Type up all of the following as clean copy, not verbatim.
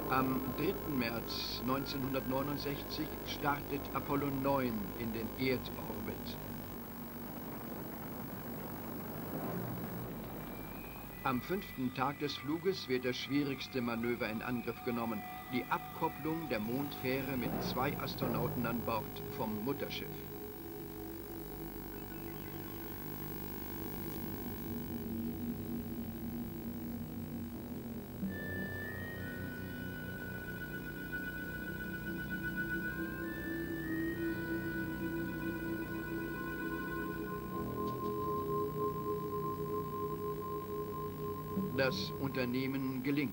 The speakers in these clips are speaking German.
Am 3. März 1969 startet Apollo 9 in den Erdorbit. Am 5. Tag des Fluges wird das schwierigste Manöver in Angriff genommen, die Abkopplung der Mondfähre mit 2 Astronauten an Bord vom Mutterschiff. Das Unternehmen gelingt.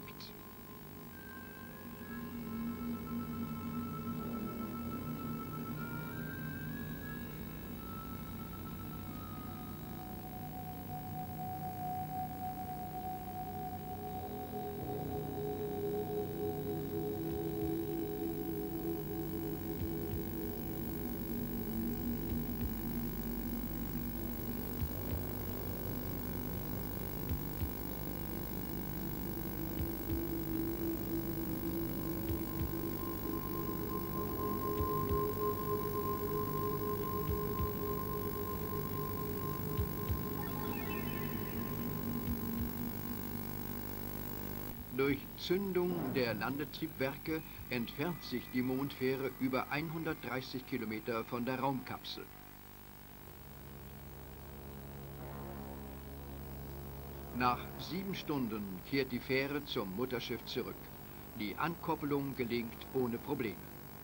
Durch Zündung der Landetriebwerke entfernt sich die Mondfähre über 130 Kilometer von der Raumkapsel. Nach 7 Stunden kehrt die Fähre zum Mutterschiff zurück. Die Ankoppelung gelingt ohne Probleme.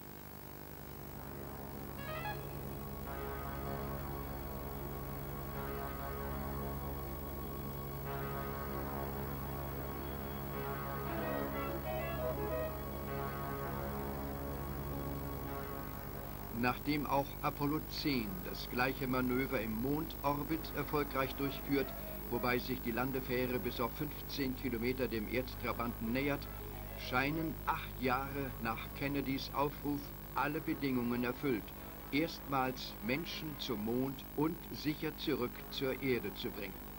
Nachdem auch Apollo 10 das gleiche Manöver im Mondorbit erfolgreich durchführt, wobei sich die Landefähre bis auf 15 Kilometer dem Erdtrabanten nähert, scheinen 8 Jahre nach Kennedys Aufruf alle Bedingungen erfüllt, erstmals Menschen zum Mond und sicher zurück zur Erde zu bringen.